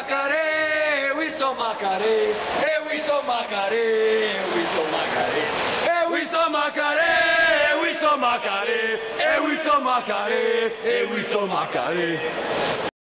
Macare, we so Macare, we so Macare, we so Macare, we so Macare, we so Macare, we so Macare, we so Macare.